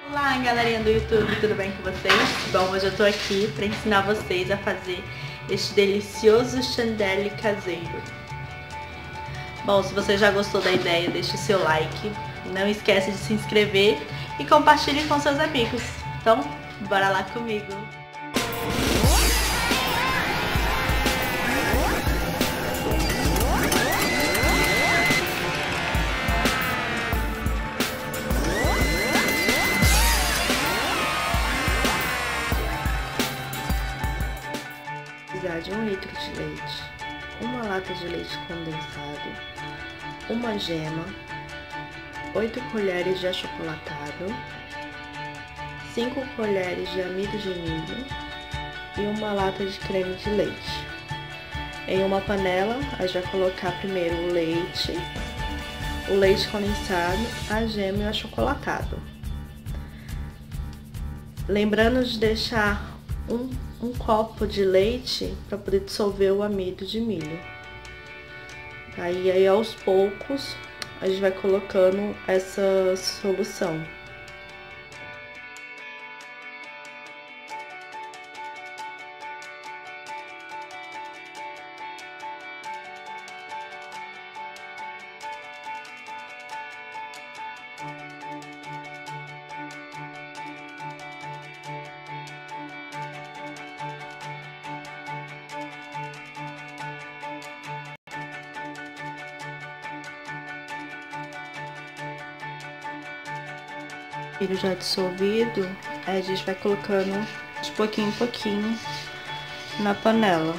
Olá, galerinha do YouTube, tudo bem com vocês? Bom, hoje eu tô aqui para ensinar vocês a fazer este delicioso chandelle caseiro. Bom, se você já gostou da ideia, deixe o seu like, não esquece de se inscrever e compartilhe com seus amigos. Então, bora lá comigo! Precisar de 1 litro de leite, uma lata de leite condensado, uma gema, 8 colheres de achocolatado, 5 colheres de amido de milho e uma lata de creme de leite. Em uma panela, a gente vai colocar primeiro o leite condensado, a gema e o achocolatado. Lembrando de deixar um copo de leite para poder dissolver o amido de milho. Aí aos poucos a gente vai colocando essa solução. Milho já dissolvido, a gente vai colocando de pouquinho em pouquinho na panela.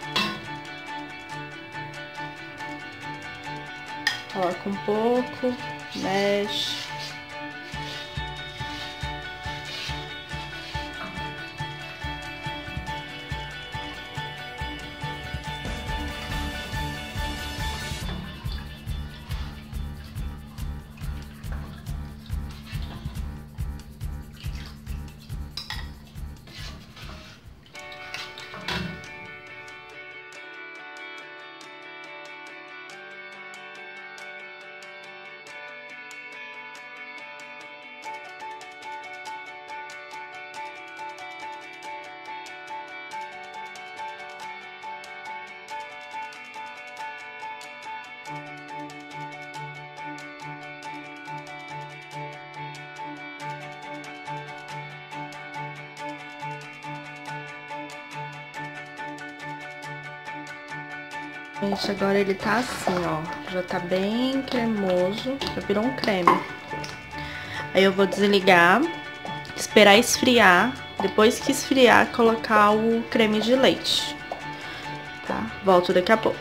Coloca um pouco, mexe. Gente, agora ele tá assim, ó, já tá bem cremoso, já virou um creme. Aí eu vou desligar, esperar esfriar, depois que esfriar, colocar o creme de leite, tá? Volto daqui a pouco.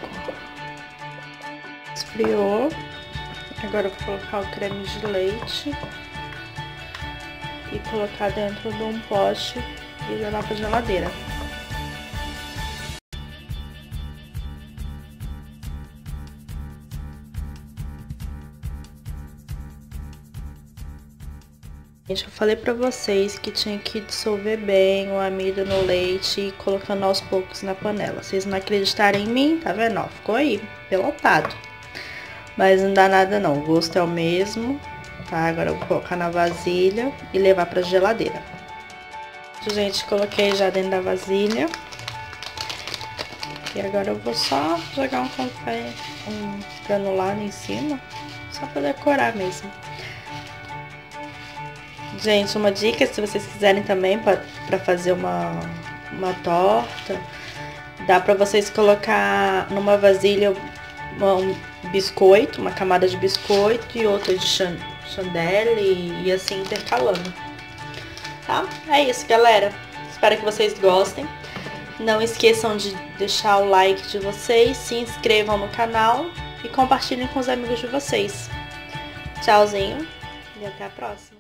Esfriou, agora eu vou colocar o creme de leite e colocar dentro de um pote e levar pra geladeira. Gente, eu falei pra vocês que tinha que dissolver bem o amido no leite e colocando aos poucos na panela. Vocês não acreditarem em mim, tá vendo? Ó, ficou aí, pelotado. Mas não dá nada não, o gosto é o mesmo, tá? Agora eu vou colocar na vasilha e levar pra geladeira. Gente, coloquei já dentro da vasilha. E agora eu vou só jogar um café, um granulado em cima, só pra decorar mesmo. Gente, uma dica, se vocês quiserem também para fazer uma torta, dá para vocês colocar numa vasilha um biscoito, uma camada de biscoito e outra de chandelle e assim intercalando, tá? É isso, galera. Espero que vocês gostem. Não esqueçam de deixar o like de vocês, se inscrevam no canal e compartilhem com os amigos de vocês. Tchauzinho e até a próxima.